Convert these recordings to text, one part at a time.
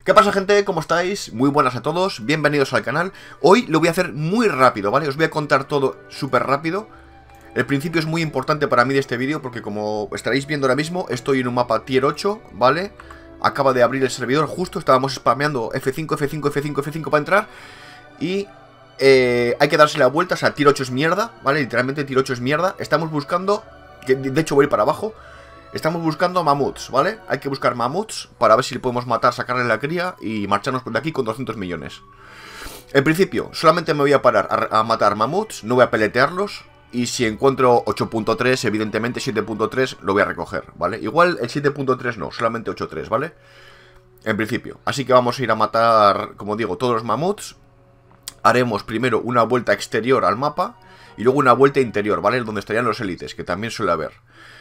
¿Qué pasa, gente? ¿Cómo estáis? Muy buenas a todos, bienvenidos al canal. Hoy lo voy a hacer muy rápido, ¿vale? Os voy a contar todo súper rápido. El principio es muy importante para mí de este vídeo porque, como estaréis viendo ahora mismo, estoy en un mapa tier 8, ¿vale? Acaba de abrir el servidor, justo estábamos spameando F5, F5, F5, F5 para entrar. Y hay que darse la vuelta, o sea, tier 8 es mierda, ¿vale? Literalmente tier 8 es mierda. Estamos buscando, que de hecho voy a ir para abajo. Estamos buscando mamuts, ¿vale? Hay que buscar mamuts para ver si le podemos matar, sacarle la cría y marcharnos de aquí con 200 millones. En principio, solamente me voy a parar a matar mamuts, no voy a peletearlos. Y si encuentro 8.3, evidentemente 7.3 lo voy a recoger, ¿vale? Igual el 7.3 no, solamente 8.3, ¿vale? En principio. Así que vamos a ir a matar, como digo, todos los mamuts. Haremos primero una vuelta exterior al mapa y luego una vuelta interior, ¿vale? Donde estarían los élites, que también suele haber.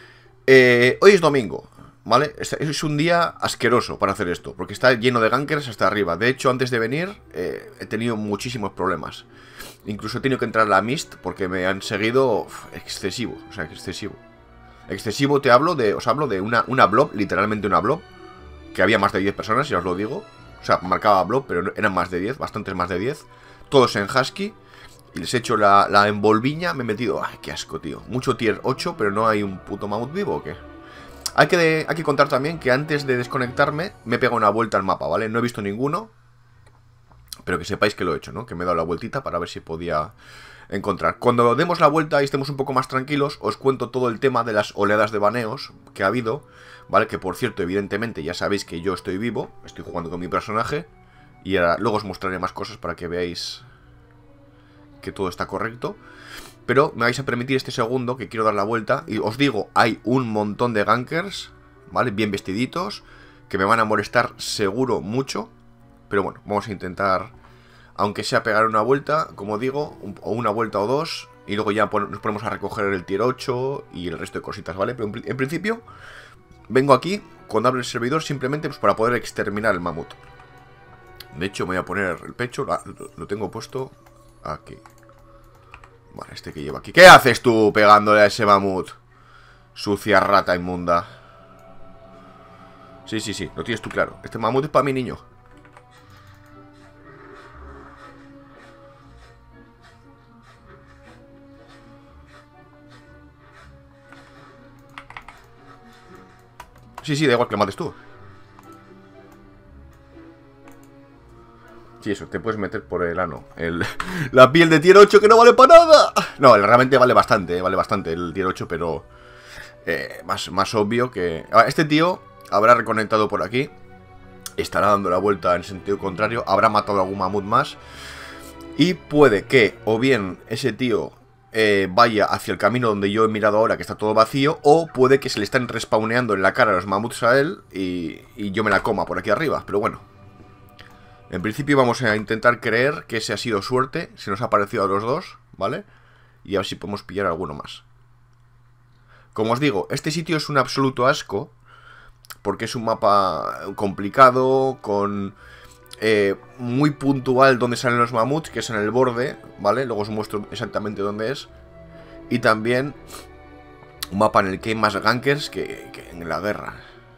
Hoy es domingo, ¿vale? Es un día asqueroso para hacer esto, porque está lleno de gankers hasta arriba. De hecho, antes de venir, he tenido muchísimos problemas. Incluso he tenido que entrar a la Mist porque me han seguido excesivo, o sea, excesivo. Excesivo os hablo de una blob, literalmente una blob, que había más de 10 personas, ya os lo digo. O sea, marcaba blob, pero eran más de 10, bastantes más de 10. Todos en husky. Y les he hecho la envolviña, me he metido... ¡Ay, qué asco, tío! Mucho tier 8, pero no hay un puto mamut vivo, ¿o qué? Hay que contar también que antes de desconectarme me he pegado una vuelta al mapa, ¿vale? No he visto ninguno, pero que sepáis que lo he hecho, ¿no? Que me he dado la vueltita para ver si podía encontrar. Cuando demos la vuelta y estemos un poco más tranquilos, os cuento todo el tema de las oleadas de baneos que ha habido, ¿vale? Que, por cierto, evidentemente ya sabéis que yo estoy vivo, estoy jugando con mi personaje, y ahora luego os mostraré más cosas para que veáis que todo está correcto. Pero me vais a permitir este segundo que quiero dar la vuelta. Y os digo, hay un montón de gankers, ¿vale? Bien vestiditos, que me van a molestar seguro mucho. Pero bueno, vamos a intentar, aunque sea pegar una vuelta, como digo, o una vuelta o dos. Y luego ya nos ponemos a recoger el tier 8 y el resto de cositas, ¿vale? Pero en principio, vengo aquí, cuando abro el servidor, simplemente pues para poder exterminar el mamut. De hecho, me voy a poner el pecho, lo tengo puesto aquí. Vale, este que lleva aquí. ¿Qué haces tú pegándole a ese mamut? Sucia rata inmunda. Sí, sí, sí, lo tienes tú claro. Este mamut es para mi niño. Sí, sí, da igual que lo mates tú. Sí, eso, te puedes meter por el ano. La piel de tier 8 que no vale para nada. No, realmente vale bastante el tier 8, pero más obvio que... Este tío habrá reconectado por aquí. Estará dando la vuelta en sentido contrario. Habrá matado a algún mamut más. Y puede que, o bien ese tío vaya hacia el camino donde yo he mirado ahora, que está todo vacío, o puede que se le están respawneando en la cara los mamuts a él y yo me la coma por aquí arriba. Pero bueno. En principio vamos a intentar creer que ese ha sido suerte, se nos ha parecido a los dos, ¿vale? Y a ver si podemos pillar alguno más. Como os digo, este sitio es un absoluto asco, porque es un mapa complicado, con muy puntual donde salen los mamuts, que es en el borde, ¿vale? Luego os muestro exactamente dónde es. Y también un mapa en el que hay más gankers que en la guerra.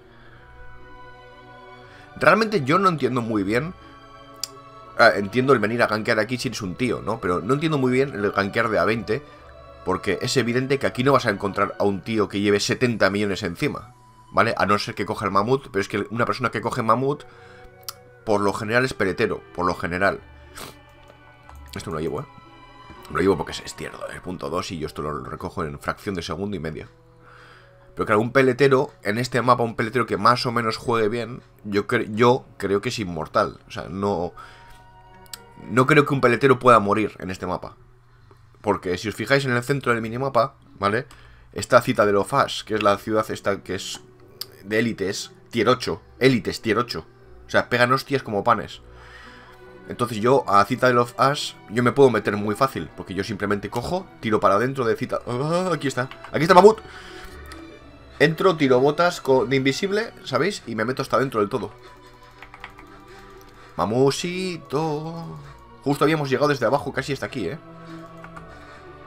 Realmente yo no entiendo muy bien... entiendo el venir a gankear aquí si eres un tío, ¿no? Pero no entiendo muy bien el gankear de A20, porque es evidente que aquí no vas a encontrar a un tío que lleve 70 millones encima, ¿vale? A no ser que coja el mamut, pero es que una persona que coge mamut, por lo general es peletero, por lo general. Esto no lo llevo, ¿eh? Lo llevo porque es tier 2 y yo esto lo recojo en fracción de segundo y medio. Pero claro, un peletero, en este mapa, un peletero que más o menos juegue bien, yo creo que es inmortal. O sea, no creo que un peletero pueda morir en este mapa. Porque si os fijáis en el centro del minimapa, ¿vale? Está Citadel of Ash, que es la ciudad esta que es de élites, tier 8. Élites, tier 8. O sea, pegan hostias como panes. Entonces yo a Citadel of Ash yo me puedo meter muy fácil, porque yo simplemente cojo, tiro para adentro de Citadel... aquí está el mamut. Entro, tiro botas de invisible, ¿sabéis? Y me meto hasta dentro del todo. Mamusito. Justo habíamos llegado desde abajo, casi hasta aquí, ¿eh?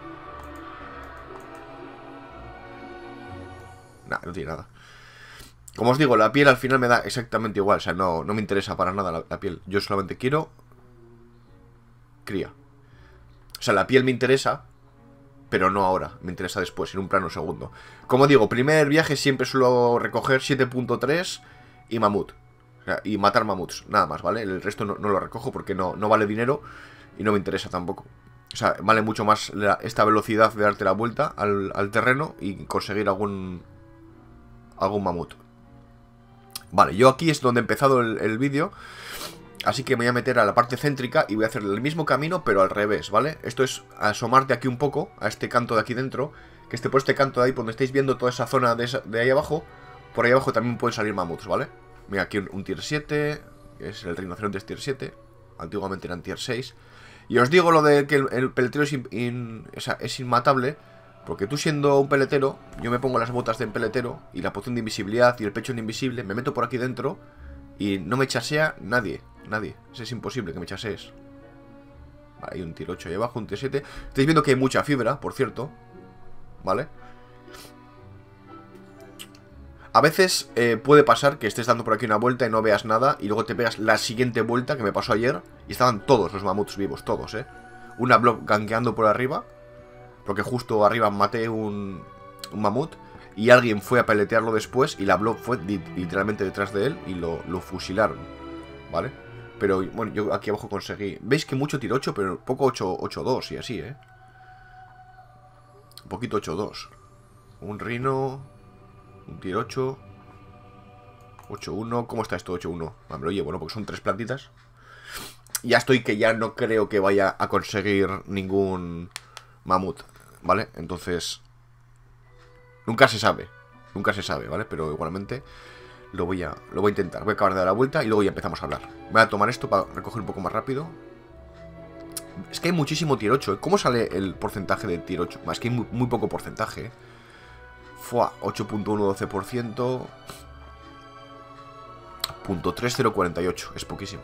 Nah, no tiene nada. Como os digo, la piel al final me da exactamente igual. O sea, no me interesa para nada la piel. Yo solamente quiero cría. O sea, la piel me interesa, pero no ahora. Me interesa después, en un plano segundo. Como digo, primer viaje siempre suelo recoger 7.3 y mamut. O sea, y matar mamuts, nada más, ¿vale? El resto no lo recojo porque no vale dinero y no me interesa tampoco. O sea, vale mucho más esta velocidad de darte la vuelta al terreno y conseguir algún mamut. Vale, yo aquí es donde he empezado el vídeo. Así que me voy a meter a la parte céntrica y voy a hacer el mismo camino, pero al revés, ¿vale? Esto es asomarte aquí un poco, a este canto de aquí dentro. Que por este canto de ahí, donde estáis viendo toda esa zona de ahí abajo. Por ahí abajo también pueden salir mamuts, ¿vale? Mira, aquí un tier 7, que es el rinoceronte tier 7. Antiguamente eran tier 6. Y os digo lo de que el peletero es inmatable, porque tú siendo un peletero, yo me pongo las botas de peletero y la poción de invisibilidad y el pecho de invisible, me meto por aquí dentro y no me chasea nadie. Nadie. Es imposible que me chasees. Vale, hay un tier 8 ahí abajo, un tier 7. Estáis viendo que hay mucha fibra, por cierto. ¿Vale? A veces puede pasar que estés dando por aquí una vuelta y no veas nada y luego te pegas la siguiente vuelta, que me pasó ayer, y estaban todos los mamuts vivos, todos, Una blob gankeando por arriba, porque justo arriba maté un mamut, y alguien fue a peletearlo después y la blob fue literalmente detrás de él y lo fusilaron, ¿vale? Pero bueno, yo aquí abajo conseguí. ¿Veis que mucho tier 8, pero poco 8-2 y así, Un poquito 8-2. Un rino. Un tier 8. 8-1. ¿Cómo está esto 8-1? Ah, me lo llevo, ¿no? Porque son 3 plantitas. Ya estoy que ya no creo que vaya a conseguir ningún mamut, ¿vale? Entonces... Nunca se sabe, ¿vale? Pero igualmente... Lo voy a intentar. Voy a acabar de dar la vuelta y luego ya empezamos a hablar. Voy a tomar esto para recoger un poco más rápido. Es que hay muchísimo tier 8, ¿Cómo sale el porcentaje de tier 8? Es que hay muy poco porcentaje, Fua, 8.112%. .3048. Es poquísimo.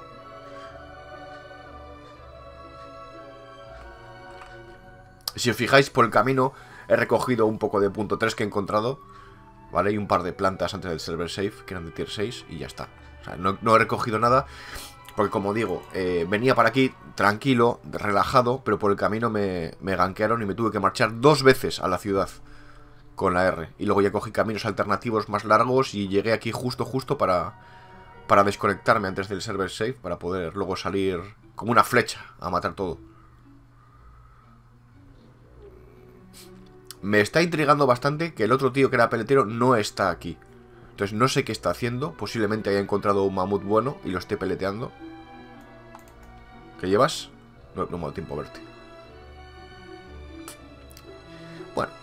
Si os fijáis por el camino, he recogido un poco de .3 que he encontrado. ¿Vale? Y un par de plantas antes del server safe, que eran de tier 6, y ya está. O sea, no he recogido nada, porque como digo, venía para aquí tranquilo, relajado, pero por el camino me gankearon y me tuve que marchar 2 veces a la ciudad con la R. Y luego ya cogí caminos alternativos más largos y llegué aquí justo para desconectarme antes del server safe, para poder luego salir como una flecha a matar todo. Me está intrigando bastante que el otro tío que era peletero no está aquí. Entonces no sé qué está haciendo. Posiblemente haya encontrado un mamut bueno y lo esté peleteando. ¿Qué llevas? No me da tiempo a verte. Bueno.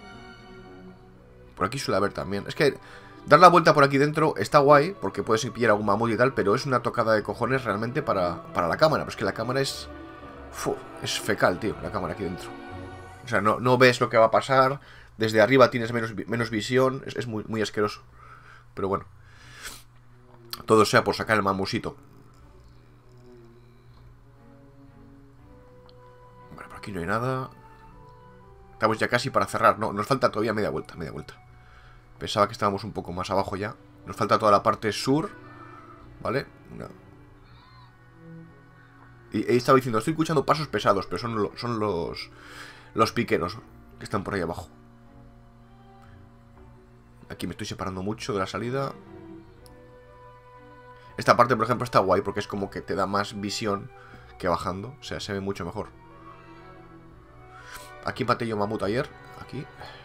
Por aquí suele haber también. Es que dar la vuelta por aquí dentro está guay, porque puedes pillar algún mamut y tal, pero es una tocada de cojones realmente para la cámara. Pero es que la cámara es... es fecal, tío, la cámara aquí dentro. O sea, no ves lo que va a pasar. Desde arriba tienes menos visión. Es muy asqueroso. Pero bueno. Todo sea por sacar el mamusito. Vale, por aquí no hay nada. Estamos ya casi para cerrar. No, nos falta todavía media vuelta. Pensaba que estábamos un poco más abajo ya. Nos falta toda la parte sur. ¿Vale? No. Y he estado diciendo, estoy escuchando pasos pesados, pero son los piqueros que están por ahí abajo. Aquí me estoy separando mucho de la salida. Esta parte, por ejemplo, está guay porque es como que te da más visión que bajando. O sea, se ve mucho mejor. Aquí maté yo mamut ayer. Aquí.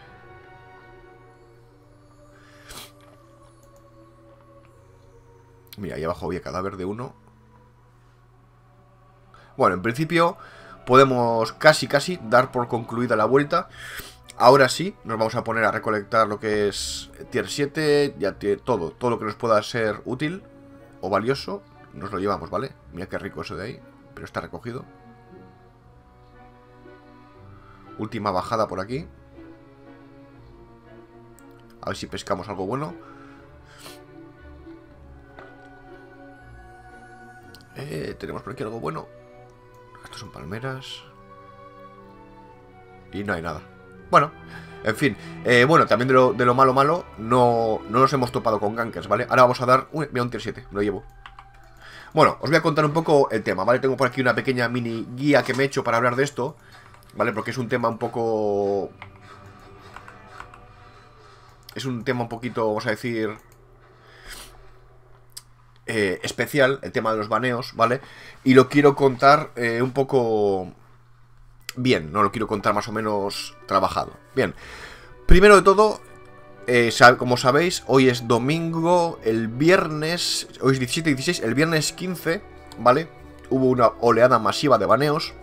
Mira, ahí abajo había cadáver de uno. Bueno, en principio podemos casi dar por concluida la vuelta. Ahora sí, nos vamos a poner a recolectar lo que es tier 7, ya todo lo que nos pueda ser útil o valioso, nos lo llevamos, ¿vale? Mira qué rico eso de ahí, pero está recogido. Última bajada por aquí. A ver si pescamos algo bueno. Tenemos por aquí algo bueno. Estos son palmeras. Y no hay nada. Bueno, En fin, bueno, también de lo malo, no nos hemos topado con gankers, ¿vale? Ahora vamos a dar... Uy, mira, un tier 7, me lo llevo. Bueno, os voy a contar un poco el tema, ¿vale? Tengo por aquí una pequeña mini guía que me he hecho para hablar de esto, ¿vale? Porque es un tema un poco... Es un tema un poquito, vamos a decir... especial, el tema de los baneos, ¿vale? Y lo quiero contar un poco... bien, no lo quiero contar más o menos trabajado. Bien, primero de todo, como sabéis, hoy es domingo, el viernes, hoy es 17 y 16, el viernes 15, ¿vale? Hubo una oleada masiva de baneos.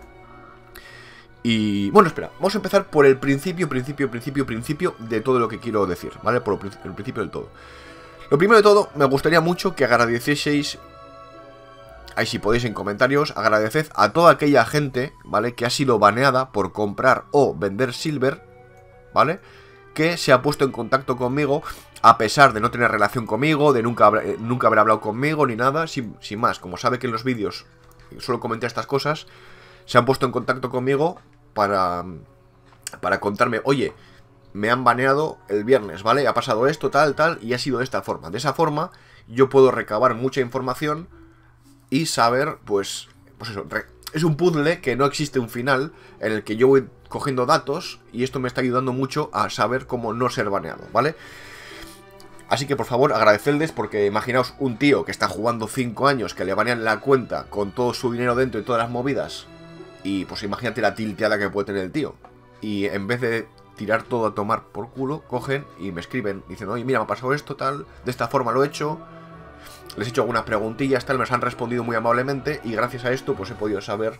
Y bueno, espera, vamos a empezar por el principio de todo lo que quiero decir, ¿vale? Por el principio del todo. Lo primero de todo, me gustaría mucho que agradecieseis, ahí si podéis en comentarios, agradeced a toda aquella gente, ¿vale? Que ha sido baneada por comprar o vender silver, ¿vale? Que se ha puesto en contacto conmigo, a pesar de no tener relación conmigo, de nunca haber hablado conmigo ni nada, sin más. Como sabe que en los vídeos solo comenté estas cosas, se han puesto en contacto conmigo para contarme, oye, me han baneado el viernes, ¿vale? Ha pasado esto, tal, y ha sido de esta forma. De esa forma, yo puedo recabar mucha información y saber, pues eso, es un puzzle que no existe un final, en el que yo voy cogiendo datos, y esto me está ayudando mucho a saber cómo no ser baneado, ¿vale? Así que por favor agradecerles, porque imaginaos un tío que está jugando 5 años, que le banean la cuenta con todo su dinero dentro y todas las movidas, y pues imagínate la tilteada que puede tener el tío, y en vez de tirar todo a tomar por culo, cogen y me escriben, dicen, oye, mira, me ha pasado esto, tal, de esta forma lo he hecho. Les he hecho algunas preguntillas, tal, me han respondido muy amablemente, y gracias a esto pues he podido saber,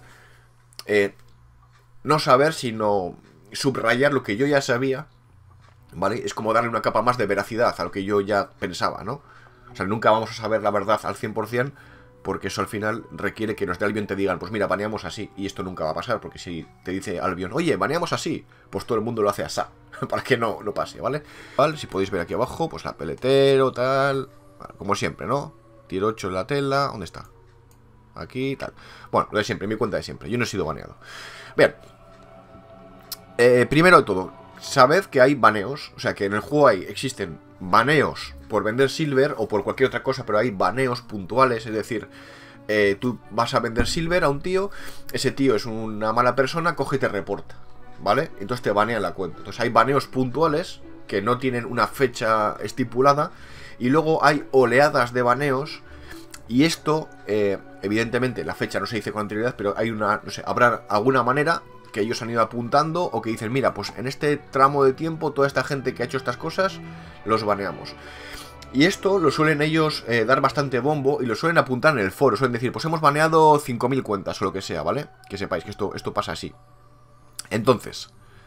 no saber, sino subrayar lo que yo ya sabía, ¿vale? Es como darle una capa más de veracidad a lo que yo ya pensaba, ¿no? O sea, nunca vamos a saber la verdad al 100%, porque eso al final requiere que los de Albion te digan, pues mira, baneamos así, y esto nunca va a pasar, porque si te dice Albion, oye, baneamos así, pues todo el mundo lo hace así, para que no pase, ¿vale? Vale, si podéis ver aquí abajo, pues la peletero, tal, como siempre, ¿no? Tier 8 en la tela, ¿dónde está? Aquí, tal. Bueno, lo de siempre, mi cuenta de siempre, yo no he sido baneado. Bien, primero de todo, sabed que hay baneos, o sea que en el juego existen baneos por vender silver o por cualquier otra cosa, pero hay baneos puntuales, es decir, tú vas a vender silver a un tío, ese tío es una mala persona, coge y te reporta, ¿vale? Entonces te banean la cuenta. Entonces hay baneos puntuales que no tienen una fecha estipulada, y luego hay oleadas de baneos, y esto, evidentemente, la fecha no se dice con anterioridad, pero hay una, no sé, habrá alguna manera que ellos han ido apuntando, o que dicen, mira, pues en este tramo de tiempo toda esta gente que ha hecho estas cosas, los baneamos. Y esto lo suelen ellos dar bastante bombo, y lo suelen apuntar en el foro, suelen decir, pues hemos baneado 5000 cuentas o lo que sea, ¿vale? Que sepáis que esto pasa así. Entonces,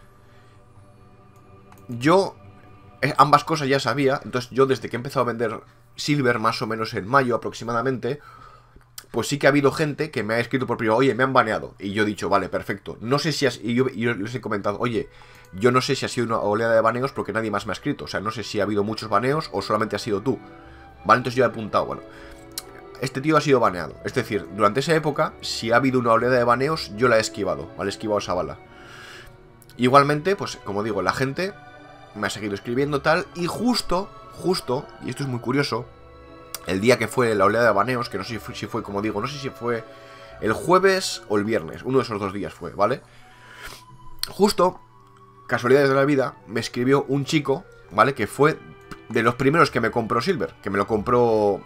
yo ambas cosas ya sabía, entonces yo desde que he empezado a vender silver, más o menos en mayo aproximadamente, pues sí que ha habido gente que me ha escrito por privado, oye, me han baneado. Y yo he dicho, vale, perfecto. No sé si y yo les he comentado, oye, yo no sé si ha sido una oleada de baneos porque nadie más me ha escrito. O sea, no sé si ha habido muchos baneos o solamente ha sido tú. Vale, entonces yo he apuntado, bueno, este tío ha sido baneado. Es decir, durante esa época, si ha habido una oleada de baneos, yo la he esquivado, ¿vale? He esquivado esa bala. Igualmente, pues, como digo, la gente me ha seguido escribiendo tal, y justo, y esto es muy curioso, el día que fue la oleada de baneos, que no sé si fue, como digo, no sé si fue el jueves o el viernes, uno de esos 2 días fue, ¿vale? Justo, casualidades de la vida, me escribió un chico, ¿vale? Que fue de los primeros que me compró silver, que me lo compró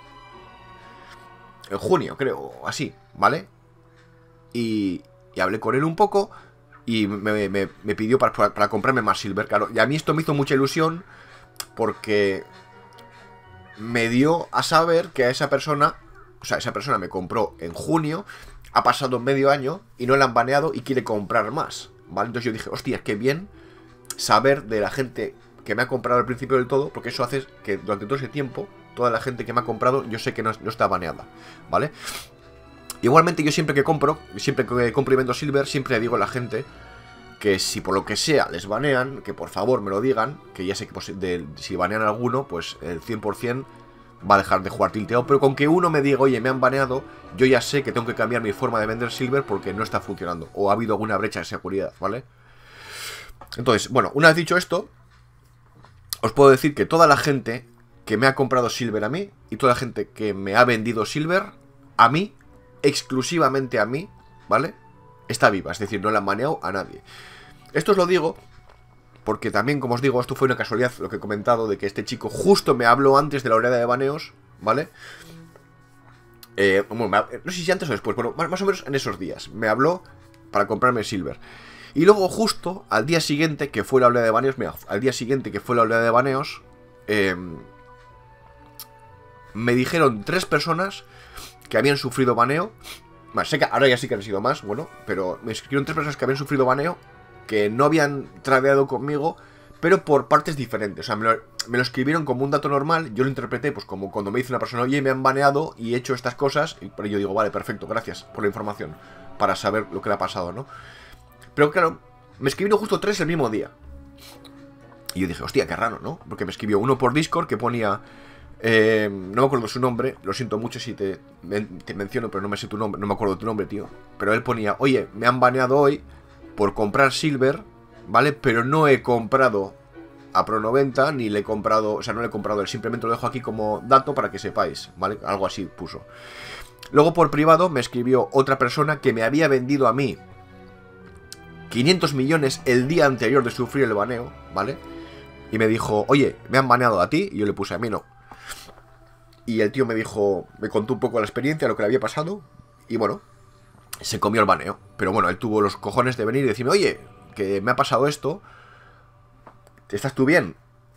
en junio, creo, así, ¿vale? Y hablé con él un poco, y me pidió para comprarme más silver, claro. Y a mí esto me hizo mucha ilusión, porque me dio a saber que a esa persona, o sea, esa persona me compró en junio, ha pasado medio año y no la han baneado y quiere comprar más, ¿vale? Entonces yo dije, hostia, qué bien saber de la gente que me ha comprado al principio del todo, porque eso hace que durante todo ese tiempo, toda la gente que me ha comprado, yo sé que no está baneada, ¿vale? Igualmente yo siempre que compro y vendo silver, siempre le digo a la gente que si por lo que sea les banean, que por favor me lo digan, que ya sé que pues, si banean a alguno, pues el 100% va a dejar de jugar tilteado, pero con que uno me diga, oye, me han baneado, yo ya sé que tengo que cambiar mi forma de vender silver porque no está funcionando, o ha habido alguna brecha de seguridad, ¿vale? Entonces, bueno, una vez dicho esto, os puedo decir que toda la gente que me ha comprado Silver a mí y toda la gente que me ha vendido Silver a mí, exclusivamente a mí, ¿vale? Está viva, es decir, no la han baneado a nadie. Esto os lo digo porque también, como os digo, esto fue una casualidad lo que he comentado de que este chico justo me habló antes de la oleada de baneos, ¿vale? Bueno, no sé si antes o después, bueno, más o menos en esos días. Me habló para comprarme Silver. Y luego justo al día siguiente que fue la oleada de baneos, mira, al día siguiente que fue la oleada de baneos, me dijeron 3 personas que habían sufrido baneo. Bueno, sé que ahora ya sí que han sido más, bueno, pero me escribieron 3 personas que habían sufrido baneo, que no habían tradeado conmigo, pero por partes diferentes. O sea, me lo escribieron como un dato normal, yo lo interpreté pues como cuando me dice una persona, oye, me han baneado y he hecho estas cosas, y pero yo digo, vale, perfecto, gracias por la información, para saber lo que le ha pasado, ¿no? Pero claro, me escribieron justo 3 el mismo día. Y yo dije, hostia, qué raro, ¿no? Porque me escribió uno por Discord que ponía... no me acuerdo su nombre, lo siento mucho si te menciono, pero no me sé tu nombre, no me acuerdo tu nombre, tío. Pero él ponía, oye, me han baneado hoy por comprar Silver, ¿vale? Pero no he comprado a Pro90, ni le he comprado, o sea, no le he comprado él, simplemente lo dejo aquí como dato para que sepáis, ¿vale? Algo así puso. Luego por privado me escribió otra persona que me había vendido a mí 500 millones el día anterior de sufrir el baneo, ¿vale? Y me dijo, oye, me han baneado a ti, y yo le puse a mí no. Y el tío me dijo, me contó un poco la experiencia, lo que le había pasado, y bueno, se comió el baneo. Pero bueno, él tuvo los cojones de venir y decirme, oye, que me ha pasado esto, ¿estás tú bien?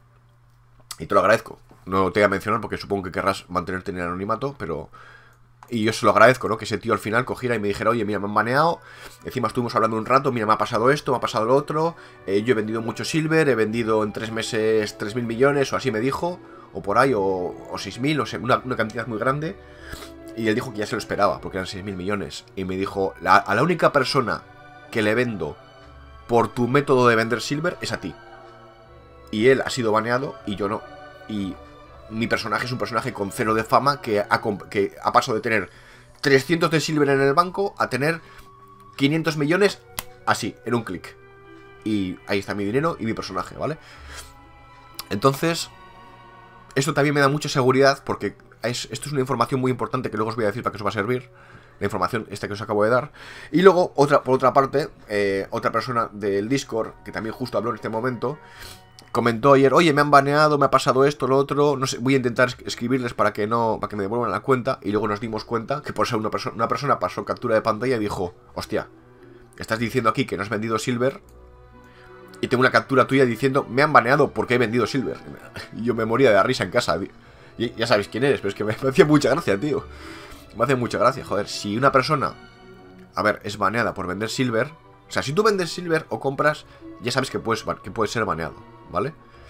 Y te lo agradezco. No te voy a mencionar porque supongo que querrás mantenerte en el anonimato, pero... Y yo se lo agradezco, ¿no? Que ese tío al final cogiera y me dijera, oye, mira, me han baneado. Encima estuvimos hablando un rato, mira, me ha pasado esto, me ha pasado lo otro. Yo he vendido mucho Silver, he vendido en 3 meses 3.000 millones, o así me dijo. O por ahí, o 6.000, o sea, una cantidad muy grande. Y él dijo que ya se lo esperaba, porque eran 6.000 millones. Y me dijo, a la única persona que le vendo por tu método de vender Silver es a ti. Y él ha sido baneado y yo no. Y... mi personaje es un personaje con 0 de fama que ha pasado de tener 300 de Silver en el banco a tener 500 millones así, en un clic. Y ahí está mi dinero y mi personaje, ¿vale? Entonces, esto también me da mucha seguridad porque esto es una información muy importante que luego os voy a decir para qué os va a servir. La información esta que os acabo de dar. Y luego, por otra parte, otra persona del Discord, que también justo habló en este momento, comentó ayer, oye, me han baneado, me ha pasado esto, lo otro, no sé, voy a intentar escribirles para que me devuelvan la cuenta. Y luego nos dimos cuenta que por ser una persona pasó captura de pantalla y dijo, hostia, estás diciendo aquí que no has vendido Silver y tengo una captura tuya diciendo, me han baneado porque he vendido Silver. Y yo me moría de la risa en casa. Y ya sabéis quién eres, pero es que me hacía mucha gracia, tío. Me hace mucha gracia, joder, si una persona, a ver, es baneada por vender Silver, o sea, si tú vendes Silver o compras, ya sabes que puedes ser baneado, ¿vale?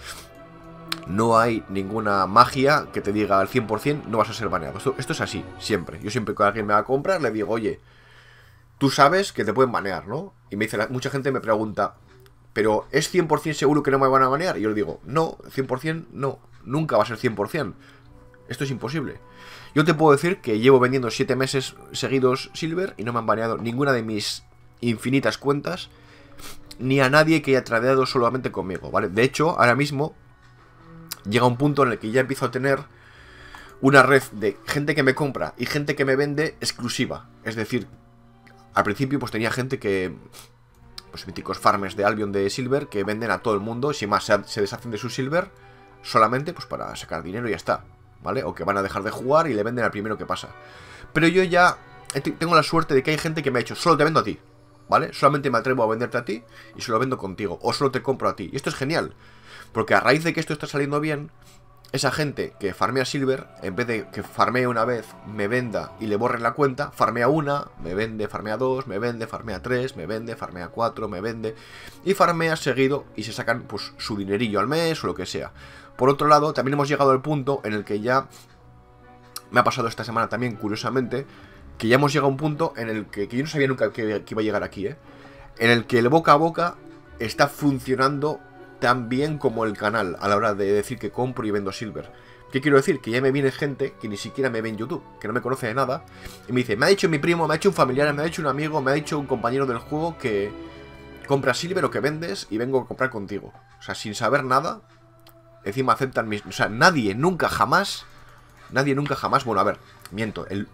No hay ninguna magia que te diga al 100% no vas a ser baneado. Esto es así, siempre. Yo siempre que alguien me va a comprar le digo, oye, tú sabes que te pueden banear, ¿no? Y me dice, mucha gente me pregunta, ¿pero es 100% seguro que no me van a banear? Y yo le digo, no, 100% no, nunca va a ser 100%. Esto es imposible. Yo te puedo decir que llevo vendiendo 7 meses seguidos Silver y no me han baneado ninguna de mis infinitas cuentas, ni a nadie que haya tradeado solamente conmigo, ¿vale? De hecho, ahora mismo llega un punto en el que ya empiezo a tener una red de gente que me compra y gente que me vende exclusiva. Es decir, al principio pues tenía gente que... pues míticos farmers de Albion de Silver que venden a todo el mundo y sin más se deshacen de su Silver solamente pues para sacar dinero y ya está, ¿vale? O que van a dejar de jugar y le venden al primero que pasa. Pero yo ya tengo la suerte de que hay gente que me ha dicho, solo te vendo a ti, ¿vale? Solamente me atrevo a venderte a ti y solo vendo contigo, o solo te compro a ti. Y esto es genial, porque a raíz de que esto está saliendo bien, esa gente que farmea Silver, en vez de que farmee una vez, me venda y le borren la cuenta, farmea una, me vende, farmea dos, me vende, farmea tres, me vende, farmea cuatro, me vende, y farmea seguido y se sacan pues su dinerillo al mes o lo que sea. Por otro lado, también hemos llegado al punto en el que ya, me ha pasado esta semana también, curiosamente, que ya hemos llegado a un punto en el que yo no sabía nunca que iba a llegar aquí, en el que el boca a boca está funcionando tan bien como el canal a la hora de decir que compro y vendo Silver. ¿Qué quiero decir? Que ya me viene gente que ni siquiera me ve en YouTube, que no me conoce de nada, y me dice, me ha dicho mi primo, me ha dicho un familiar, me ha dicho un amigo, me ha dicho un compañero del juego que compras Silver o que vendes y vengo a comprar contigo. O sea, sin saber nada. Encima aceptan mis... O sea, nadie, nunca, jamás... Nadie, nunca, jamás... Bueno, a ver, miento. El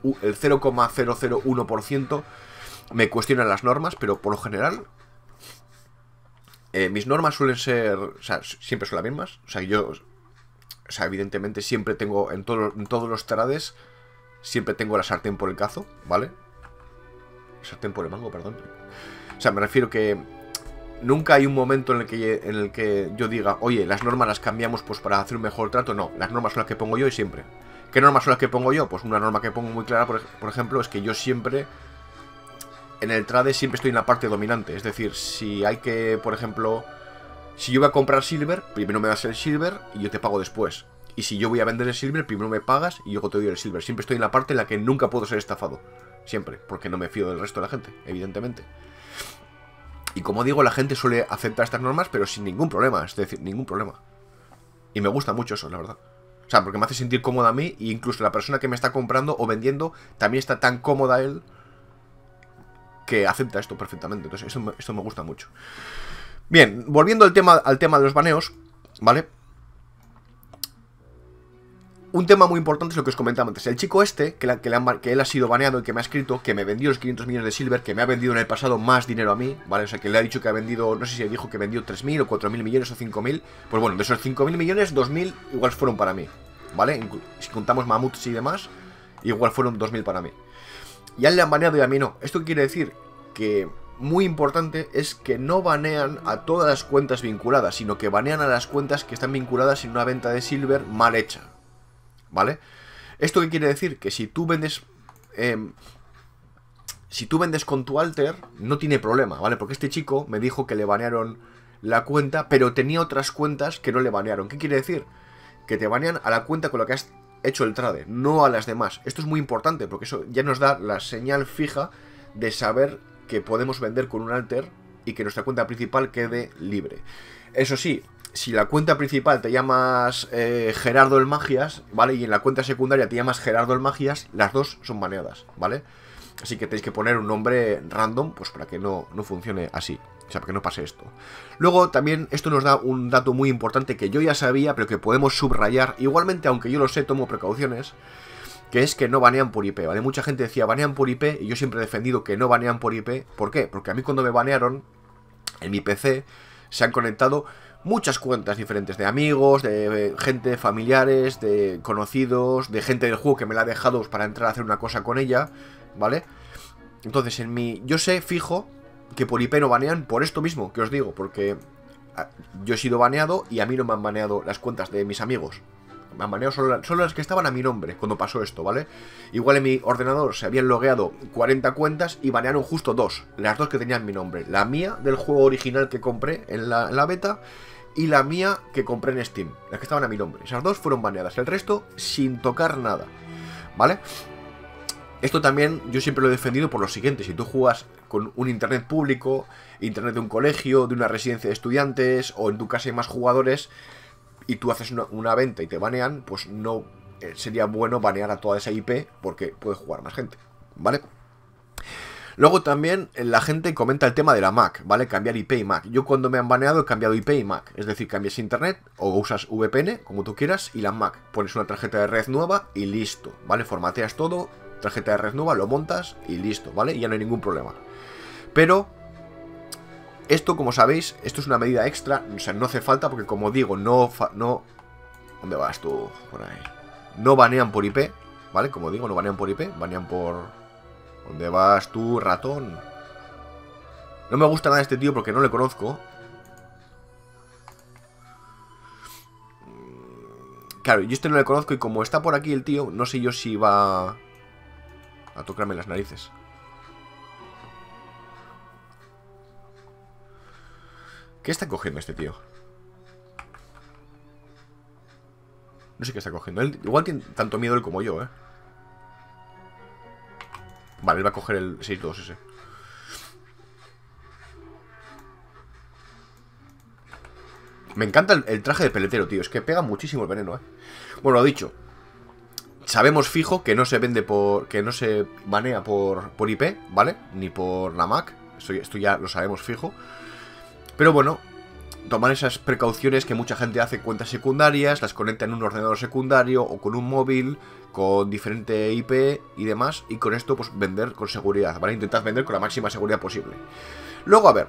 0,001% me cuestionan las normas, pero por lo general... mis normas suelen ser... O sea, siempre son las mismas. O sea, yo... O sea, evidentemente siempre tengo... En todos los trades... Siempre tengo la sartén por el cazo, ¿vale? Sartén por el mango, perdón. O sea, me refiero que... Nunca hay un momento en el que yo diga, oye, las normas las cambiamos pues para hacer un mejor trato. No, las normas son las que pongo yo y siempre. ¿Qué normas son las que pongo yo? Pues una norma que pongo muy clara, por ejemplo, es que yo siempre... En el trade siempre estoy en la parte dominante. Es decir, si hay que, por ejemplo... Si yo voy a comprar Silver, primero me das el Silver y yo te pago después. Y si yo voy a vender el Silver, primero me pagas y yo te doy el Silver. Siempre estoy en la parte en la que nunca puedo ser estafado. Siempre, porque no me fío del resto de la gente, evidentemente. Y como digo, la gente suele aceptar estas normas, pero sin ningún problema. Es decir, ningún problema. Y me gusta mucho eso, la verdad. O sea, porque me hace sentir cómoda a mí. E incluso la persona que me está comprando o vendiendo también está tan cómoda él que acepta esto perfectamente. Entonces, esto me gusta mucho. Bien, volviendo al tema de los baneos, ¿vale? Un tema muy importante es lo que os comentaba antes. El chico este, que él ha sido baneado y que me ha escrito que me vendió los 500 millones de Silver, que me ha vendido en el pasado más dinero a mí, ¿vale? O sea, que le ha dicho que ha vendido, no sé si dijo que vendió 3.000 o 4.000 millones o 5.000. Pues bueno, de esos 5.000 millones, 2.000 igual fueron para mí, ¿vale? Si contamos mamuts y demás, igual fueron 2.000 para mí. Y a él le han baneado y a mí no. Esto quiere decir que, muy importante, es que no banean a todas las cuentas vinculadas, sino que banean a las cuentas que están vinculadas en una venta de Silver mal hecha, ¿vale? ¿Esto qué quiere decir? Que si tú vendes... si tú vendes con tu alter, no tiene problema, ¿vale? Porque este chico me dijo que le banearon la cuenta, pero tenía otras cuentas que no le banearon. ¿Qué quiere decir? Que te banean a la cuenta con la que has hecho el trade, no a las demás. Esto es muy importante, porque eso ya nos da la señal fija de saber que podemos vender con un alter y que nuestra cuenta principal quede libre. Eso sí, si la cuenta principal te llamas Gerardo el Magias, ¿vale? Y en la cuenta secundaria te llamas Gerardo el Magias, las dos son baneadas, ¿vale? Así que tenéis que poner un nombre random, pues para que no funcione así. O sea, para que no pase esto. Luego también esto nos da un dato muy importante que yo ya sabía, pero que podemos subrayar. Igualmente, aunque yo lo sé, tomo precauciones. Que es que no banean por IP, ¿vale? Mucha gente decía banean por IP y yo siempre he defendido que no banean por IP. ¿Por qué? Porque a mí cuando me banearon, en mi PC se han conectado muchas cuentas diferentes de amigos, de gente, familiares, de conocidos, de gente del juego que me la ha dejado para entrar a hacer una cosa con ella, ¿vale? Entonces yo sé fijo que por IP no banean por esto mismo que os digo, porque yo he sido baneado y a mí no me han baneado las cuentas de mis amigos. Me han baneado solo las que estaban a mi nombre cuando pasó esto, ¿vale? Igual en mi ordenador se habían logueado 40 cuentas y banearon justo dos. Las dos que tenían mi nombre. La mía del juego original que compré en la beta y la mía que compré en Steam. Las que estaban a mi nombre. Esas dos fueron baneadas. El resto sin tocar nada, ¿vale? Esto también yo siempre lo he defendido por lo siguiente. Si tú juegas con un internet público, internet de un colegio, de una residencia de estudiantes, o en tu casa hay más jugadores, y tú haces una venta y te banean, pues no sería bueno banear a toda esa IP porque puede jugar más gente, ¿vale? Luego también la gente comenta el tema de la MAC, ¿vale? Cambiar IP y MAC. Yo cuando me han baneado he cambiado IP y MAC. Es decir, cambias internet o usas VPN, como tú quieras, y la MAC. Pones una tarjeta de red nueva y listo, ¿vale? Formateas todo, tarjeta de red nueva, lo montas y listo, ¿vale? Y ya no hay ningún problema. Pero esto, como sabéis, esto es una medida extra. O sea, no hace falta porque, como digo, no... ¿Dónde vas tú? Por ahí. No banean por IP, ¿vale? Como digo, no banean por IP, banean por... ¿Dónde vas tú, ratón? No me gusta nada este tío porque no le conozco. Claro, yo este no le conozco y como está por aquí el tío, no sé yo si va a tocarme las narices. ¿Qué está cogiendo este tío? No sé qué está cogiendo. Él, igual tiene tanto miedo él como yo, ¿eh? Vale, él va a coger el 6-2 ese. Me encanta el traje de peletero, tío. Es que pega muchísimo el veneno, ¿eh? Bueno, lo dicho. Sabemos fijo que no se vende por... Que no se banea por IP, ¿vale? Ni por la MAC. Esto ya lo sabemos fijo. Pero bueno, tomar esas precauciones que mucha gente hace, cuentas secundarias, las conecta en un ordenador secundario o con un móvil, con diferente IP y demás, y con esto pues vender con seguridad, ¿vale? Intentad vender con la máxima seguridad posible. Luego, a ver,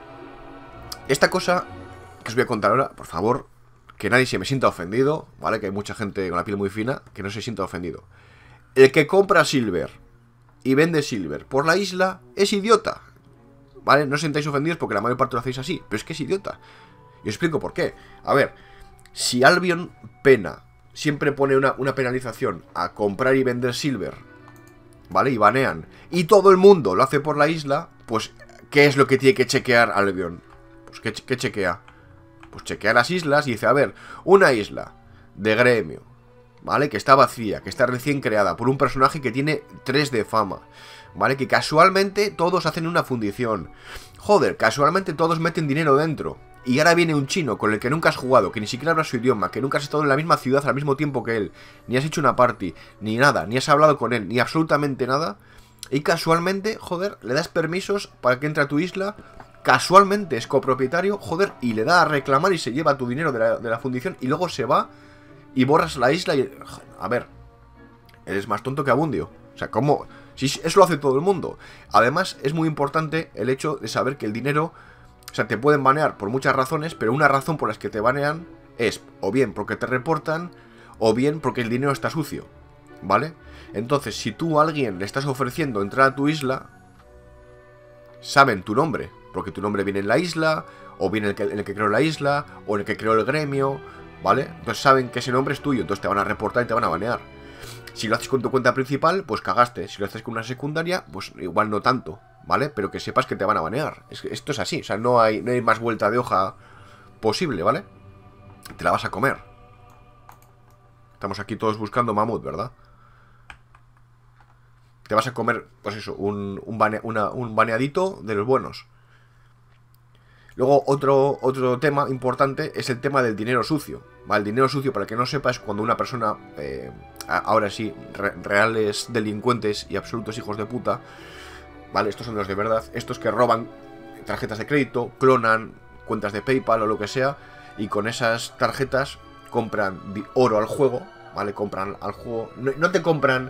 esta cosa que os voy a contar ahora, por favor, que nadie se me sienta ofendido, ¿vale? Que hay mucha gente con la piel muy fina que no se sienta ofendido. El que compra Silver y vende Silver por la isla es idiota, ¿vale? No os sentáis ofendidos porque la mayor parte lo hacéis así, pero es que es idiota. Y os explico por qué. A ver, si Albion Pena siempre pone una penalización a comprar y vender Silver, ¿vale? Y banean, y todo el mundo lo hace por la isla, pues, ¿qué es lo que tiene que chequear Albion? Pues, ¿qué chequea? Pues chequea las islas y dice, a ver, una isla de gremio, ¿vale? Que está vacía, que está recién creada por un personaje que tiene 3 de fama, ¿vale? Que casualmente todos hacen una fundición. Joder, casualmente todos meten dinero dentro. Y ahora viene un chino con el que nunca has jugado, que ni siquiera habla su idioma, que nunca has estado en la misma ciudad al mismo tiempo que él, ni has hecho una party, ni nada, ni has hablado con él, ni absolutamente nada. Y casualmente, joder, le das permisos para que entre a tu isla. Casualmente es copropietario, joder, y le da a reclamar y se lleva tu dinero de la fundición y luego se va y borras la isla y... A ver, eres más tonto que Abundio. O sea, ¿cómo? Si eso lo hace todo el mundo. Además, es muy importante el hecho de saber que el dinero... O sea, te pueden banear por muchas razones, pero una razón por las que te banean es o bien porque te reportan o bien porque el dinero está sucio, ¿vale? Entonces, si tú a alguien le estás ofreciendo entrar a tu isla, saben tu nombre, porque tu nombre viene en la isla, o viene en el que creó la isla, o en el que creó el gremio, ¿vale? Entonces saben que ese nombre es tuyo, entonces te van a reportar y te van a banear. Si lo haces con tu cuenta principal, pues cagaste. Si lo haces con una secundaria, pues igual no tanto, ¿vale? Pero que sepas que te van a banear. Esto es así, o sea, no hay más vuelta de hoja posible, ¿vale? Te la vas a comer. Estamos aquí todos buscando mamut, ¿verdad? Te vas a comer, pues eso, un baneadito de los buenos. Luego otro tema importante es el tema del dinero sucio, ¿vale? El dinero sucio, para que no sepas, cuando una persona, ahora sí, reales delincuentes y absolutos hijos de puta, ¿vale? Estos son los de verdad, estos que roban tarjetas de crédito, clonan cuentas de PayPal o lo que sea, y con esas tarjetas compran oro al juego, ¿vale? Compran al juego, no te compran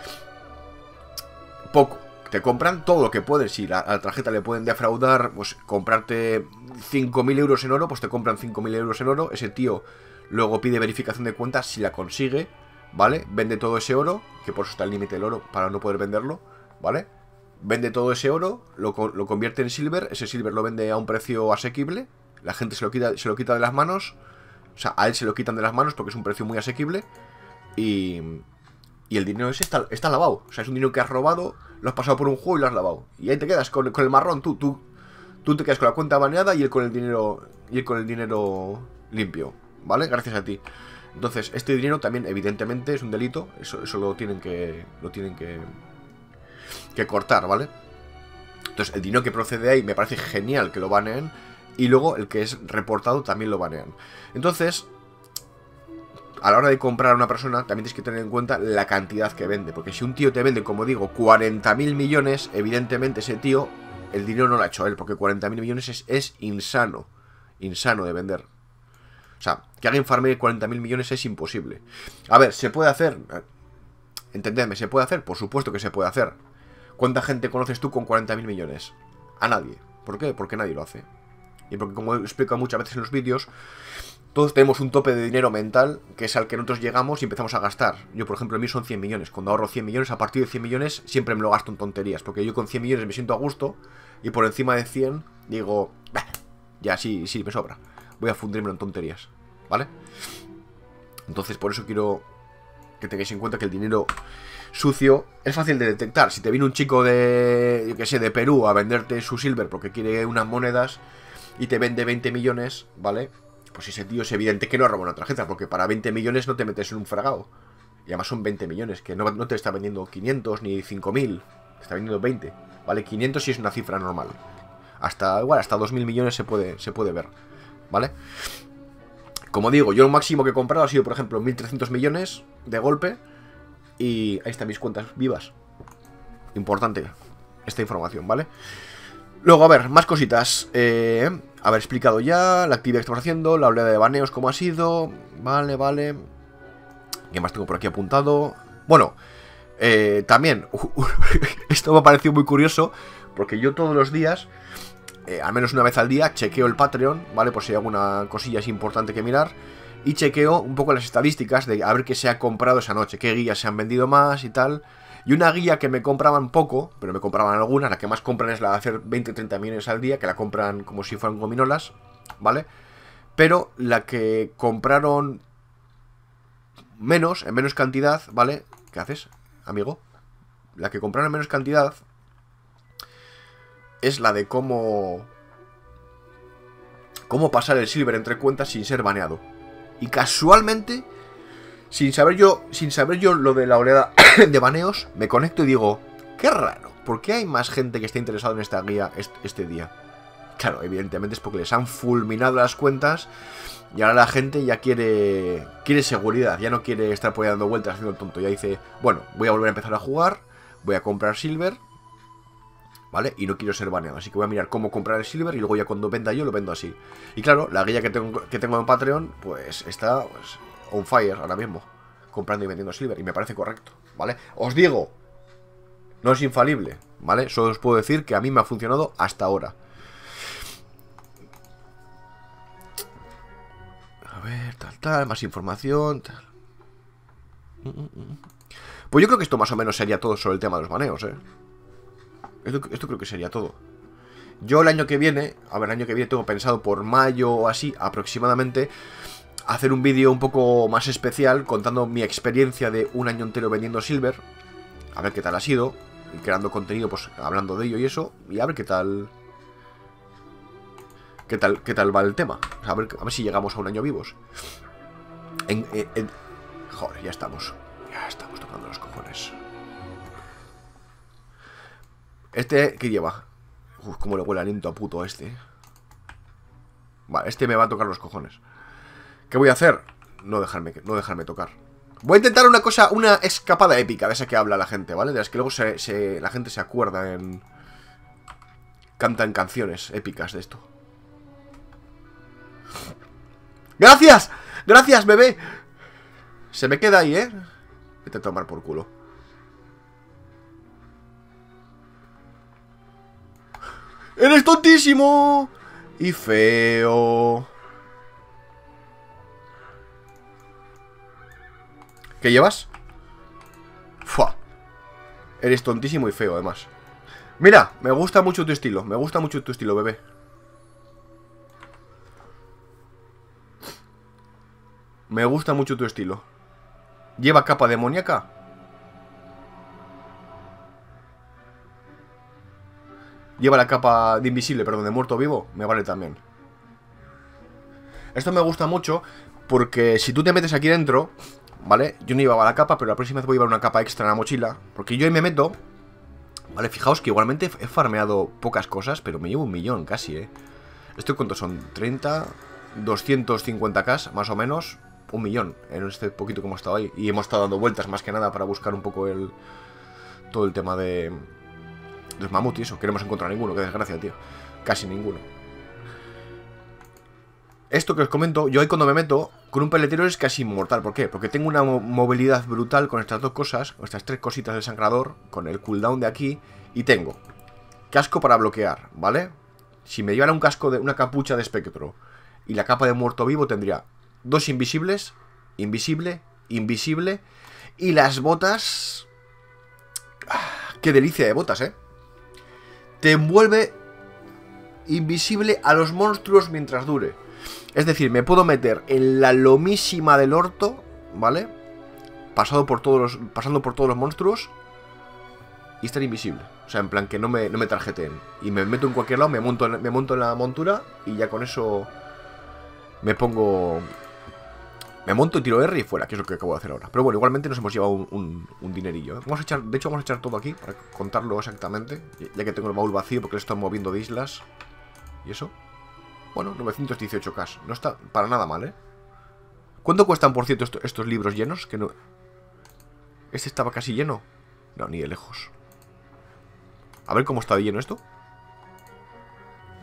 poco, te compran todo lo que pueden. Si a la tarjeta le pueden defraudar, pues comprarte 5.000 euros en oro, pues te compran 5.000 euros en oro. Ese tío luego pide verificación de cuentas si la consigue, ¿vale? Vende todo ese oro, que por eso está el límite del oro, para no poder venderlo, ¿vale? Vende todo ese oro, lo convierte en silver, ese silver lo vende a un precio asequible, la gente se lo quita de las manos, o sea, a él se lo quitan de las manos porque es un precio muy asequible, y el dinero ese está lavado. O sea, es un dinero que has robado, lo has pasado por un juego y lo has lavado. Y ahí te quedas con el marrón. Tú te quedas con la cuenta baneada y él con el dinero limpio, ¿vale? Gracias a ti. Entonces, este dinero también, evidentemente, es un delito. Eso lo tienen que cortar, ¿vale? Entonces, el dinero que procede ahí me parece genial que lo baneen. Y luego el que es reportado también lo banean. Entonces, a la hora de comprar a una persona, también tienes que tener en cuenta la cantidad que vende. Porque si un tío te vende, como digo, 40.000 millones, evidentemente ese tío, el dinero no lo ha hecho él. Porque 40.000 millones es insano. Insano de vender. O sea, que alguien farme 40.000 millones es imposible. A ver, ¿se puede hacer? Entendedme, ¿se puede hacer? Por supuesto que se puede hacer. ¿Cuánta gente conoces tú con 40.000 millones? A nadie. ¿Por qué? Porque nadie lo hace. Y porque, como he explicado muchas veces en los vídeos, todos tenemos un tope de dinero mental, que es al que nosotros llegamos y empezamos a gastar. Yo, por ejemplo, a mí son 100 millones. Cuando ahorro 100 millones, a partir de 100 millones, siempre me lo gasto en tonterías. Porque yo con 100 millones me siento a gusto, y por encima de 100, digo, bah, ya sí, me sobra. Voy a fundirme en tonterías, ¿vale? Entonces, por eso quiero que tengáis en cuenta que el dinero sucio es fácil de detectar. Si te viene un chico de, yo que sé, de Perú a venderte su silver porque quiere unas monedas y te vende 20 millones, ¿vale? Pues ese tío es evidente que no roba una tarjeta, porque para 20 millones no te metes en un fragado. Y además son 20 millones, que no te está vendiendo 500 ni 5.000, te está vendiendo 20, ¿vale? 500 sí es una cifra normal. Hasta 2.000 millones se puede ver, ¿vale? Como digo, yo lo máximo que he comprado ha sido, por ejemplo, 1.300 millones de golpe. Y ahí están mis cuentas vivas. Importante esta información, ¿vale? Luego, a ver, más cositas. haber explicado ya la actividad que estamos haciendo, la oleada de baneos, cómo ha sido. Vale, vale. ¿Qué más tengo por aquí apuntado? Bueno, también, esto me ha parecido muy curioso, porque yo todos los días, al menos una vez al día, chequeo el Patreon, ¿vale? Por si hay alguna cosilla así importante que mirar. Y chequeo un poco las estadísticas de a ver qué se ha comprado esa noche, qué guías se han vendido más y tal. Y una guía que me compraban poco, pero me compraban algunas, la que más compran es la de hacer 20-30 millones al día, que la compran como si fueran gominolas, ¿vale? Pero la que compraron menos, en menos cantidad, ¿vale? ¿Qué haces, amigo? La que compraron en menos cantidad es la de cómo pasar el silver entre cuentas sin ser baneado. Y casualmente, sin saber yo lo de la oleada de baneos, me conecto y digo, qué raro, ¿por qué hay más gente que está interesada en esta guía este día? Claro, evidentemente es porque les han fulminado las cuentas y ahora la gente ya quiere seguridad, ya no quiere estar por ahí dando vueltas haciendo el tonto. Ya dice, bueno, voy a volver a empezar a jugar, voy a comprar silver, ¿vale? Y no quiero ser baneado, así que voy a mirar cómo comprar el silver y luego ya cuando venda yo lo vendo así. Y claro, la guía que tengo en Patreon, pues está pues, on fire ahora mismo, comprando y vendiendo silver, y me parece correcto, ¿vale? Os digo, no es infalible, ¿vale? Solo os puedo decir que a mí me ha funcionado hasta ahora. A ver, tal, más información, tal. Pues yo creo que esto más o menos sería todo sobre el tema de los baneos, ¿eh? Esto creo que sería todo. Yo el año que viene, tengo pensado por mayo o así, aproximadamente, hacer un vídeo un poco más especial contando mi experiencia de un año entero vendiendo silver. A ver qué tal ha sido, y creando contenido, pues hablando de ello y eso, y a ver qué tal va el tema. O sea, a ver si llegamos a un año vivos. Joder, ya estamos tocando los cojones. Este, ¿qué lleva? Uf, cómo le huele aliento a puto a este. Vale, este me va a tocar los cojones. ¿Qué voy a hacer? No dejarme tocar. Voy a intentar una escapada épica de esa que habla la gente, ¿vale? De las que luego la gente se acuerda cantan canciones épicas de esto. ¡Gracias! ¡Gracias, bebé! Se me queda ahí, ¿eh? Vete a tomar por culo. ¡Eres tontísimo! Y feo. ¿Qué llevas? ¡Fua! Eres tontísimo y feo, además. Mira, me gusta mucho tu estilo. Me gusta mucho tu estilo, bebé. Me gusta mucho tu estilo. ¿Lleva capa demoníaca? Lleva la capa de invisible, perdón, de muerto vivo. Me vale también. Esto me gusta mucho porque si tú te metes aquí dentro, ¿vale? Yo no llevaba la capa, pero la próxima vez voy a llevar una capa extra en la mochila. Porque yo ahí me meto, ¿vale? Fijaos que igualmente he farmeado pocas cosas, pero me llevo 1.000.000 casi, ¿eh? ¿Esto cuántos son? 30, 250k, más o menos. 1.000.000 en este poquito que hemos estado ahí. Y hemos estado dando vueltas más que nada para buscar un poco todo el tema de los mamuts y eso. Que no hemos encontrado ninguno, qué desgracia, tío. Casi ninguno. Esto que os comento, yo ahí cuando me meto con un peletero es casi inmortal. ¿Por qué? Porque tengo una movilidad brutal con estas dos cosas, con estas tres cositas del sangrador, con el cooldown de aquí, y tengo casco para bloquear, ¿vale? Si me llevara un casco de una capucha de espectro y la capa de muerto vivo, tendría dos invisibles, invisible, invisible, y las botas... ¡Qué delicia de botas, eh! Te envuelve invisible a los monstruos mientras dure. Es decir, me puedo meter en la lomísima del orto, ¿vale? Pasando por todos los monstruos y estar invisible. O sea, en plan que no me tarjeteen. Y me meto en cualquier lado, me monto en la montura y ya con eso me monto y tiro R y fuera, que es lo que acabo de hacer ahora. Pero bueno, igualmente nos hemos llevado un dinerillo, ¿eh? De hecho, vamos a echar todo aquí para contarlo exactamente. Ya que tengo el baúl vacío porque lo estoy moviendo de islas. ¿Y eso? Bueno, 918k. No está para nada mal, ¿eh? ¿Cuánto cuestan, por cierto, estos libros llenos? Que no... ¿Este estaba casi lleno? No, ni de lejos. A ver cómo está de lleno esto.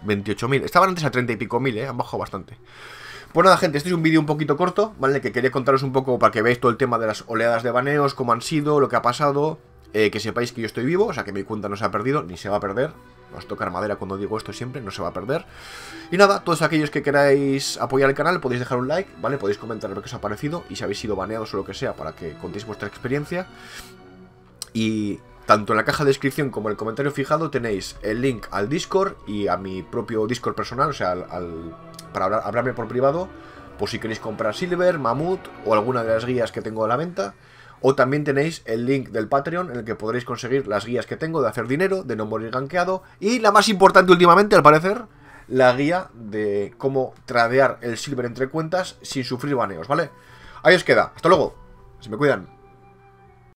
28.000. Estaban antes a 30 y pico mil, han bajado bastante. Pues nada, gente, este es un vídeo un poquito corto, ¿vale? Que quería contaros un poco para que veáis todo el tema de las oleadas de baneos, cómo han sido, lo que ha pasado, que sepáis que yo estoy vivo, o sea que mi cuenta no se ha perdido, ni se va a perder. Os tocar madera cuando digo esto siempre, no se va a perder. Y nada, todos aquellos que queráis apoyar el canal, podéis dejar un like, ¿vale? Podéis comentar lo que os ha parecido y si habéis sido baneados o lo que sea, para que contéis vuestra experiencia. Y tanto en la caja de descripción como en el comentario fijado tenéis el link al Discord y a mi propio Discord personal, o sea, para hablarme por privado, por si queréis comprar Silver, Mamut o alguna de las guías que tengo a la venta. O también tenéis el link del Patreon en el que podréis conseguir las guías que tengo de hacer dinero, de no morir gankeado. Y la más importante últimamente, al parecer, la guía de cómo tradear el Silver entre cuentas sin sufrir baneos, ¿vale? Ahí os queda. Hasta luego. Se me cuidan.